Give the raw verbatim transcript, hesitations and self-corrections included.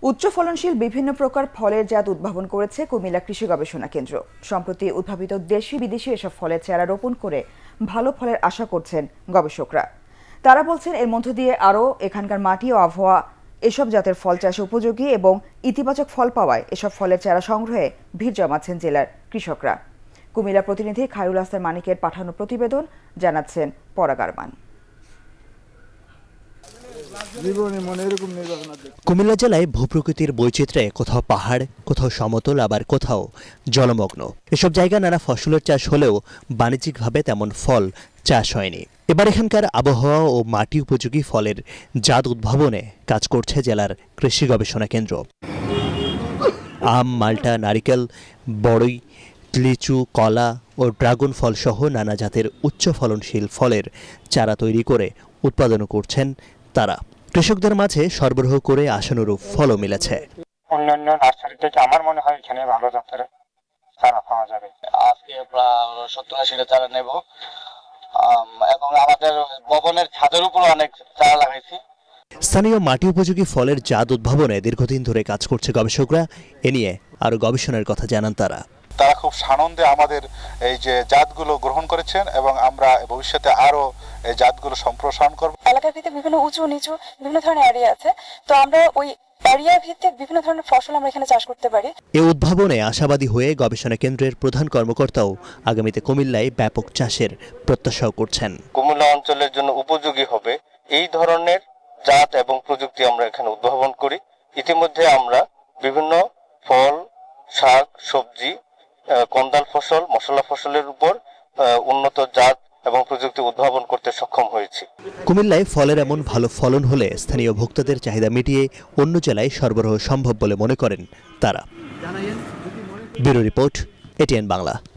উচ্চ ফলনশীল বিভিন্ন প্রকার ফলের জাত উদ্ভাবন করেছে কুমিল্লা কৃষি গবেষণা কেন্দ্র। সম্প্রতি উদ্ভাবিত দেশি বিদেশি এসব ফলের চারা রোপণ করে ভালো ফলের আশা করছেন গবেষকরা। তারা বলছেন এর মধ্য দিয়ে আরও এখানকার মাটি ও আবহাওয়া এসব জাতের ফল চাষে উপযোগী এবং ইতিবাচক ফল পাওয়ায় এসব ফলের চারা সংগ্রহে ভিড় জমাচ্ছেন জেলার কৃষকরা। কুমিল্লা প্রতিনিধি খায়রুল হাসান মানিকের পাঠানো প্রতিবেদন জানাচ্ছেন পরাগ আরমান। কুমিল্লা জেলায় ভূপ্রকৃতির বৈচিত্র্যে কোথাও পাহাড়, কোথাও সমতল, আবার কোথাও জলমগ্ন। এসব জায়গা নানা ফসলের চাষ হলেও বাণিজ্যিকভাবে তেমন ফল চাষ হয়নি। এবার এখানকার আবহাওয়া ও মাটি উপযোগী ফলের জাত উদ্ভাবনে কাজ করছে জেলার কৃষি গবেষণা কেন্দ্র। আম, মাল্টা, নারিকেল, বড়ই, লিচু, কলা ও ড্রাগন ফল সহ নানা জাতের উচ্চ ফলনশীল ফলের চারা তৈরি করে উৎপাদন করছেন তারা। কৃষকদের মাঝে সরবরাহ করে আশানুরূপ ফলও মিলেছে। অন্যান্য নার্সারি থেকে আমার মনে হয় এখানে ভালো জাতের চারা পাওয়া যাবে। আজকে প্রায় সত্তর আশিটা চারা নেব এবং আমাদের ভবনের ছাদের উপর অনেক চারা লাগাইছি। স্থানীয় মাটি উপযোগী ফলের জাত উদ্ভাবনে দীর্ঘদিন ধরে কাজ করছে গবেষকরা। এ নিয়ে আরো গবেষণার কথা জানান তারা। তারা খুব সানন্দে আমাদের এই যে জাতগুলো গ্রহণ করেছেন এবং আমরা ভবিষ্যতে আরো এই জাতগুলো সম্প্রসারণ করব। এলাকা ভিত্তিক বিভিন্ন উঁচু নিচু বিভিন্ন ধরনের এরিয়া আছে, তো আমরা ওই এরিয়া ভিত্তিক বিভিন্ন ধরনের ফসল আমরা এখানে চাষ করতে পারি। এই উদ্ভাবনে আশাবাদী হয়ে গবেষণা কেন্দ্রের প্রধান কর্মকর্তাও আগামীতে কুমিল্লায় ব্যাপক চাষের প্রত্যাশাও করছেন। কুমিল্লা অঞ্চলের জন্য উপযোগী হবে এই ধরনের জাত এবং প্রযুক্তি আমরা এখানে উদ্ভাবন করি। ইতিমধ্যে আমরা বিভিন্ন ফল, শাক, সবজি, কন্দাল ফসল, মশলা ফসলের উপর উন্নত জাত এবং প্রযুক্তি উদ্ভাবন করতে সক্ষম হয়েছি। কুমিল্লায় ফলের এমন ভালো ফলন হলে স্থানীয় ভোক্তাদের চাহিদা মিটিয়ে অন্য জেলায় সরবরাহ সম্ভব বলে মনে করেন তারা। Bureau report, ATN Bangla.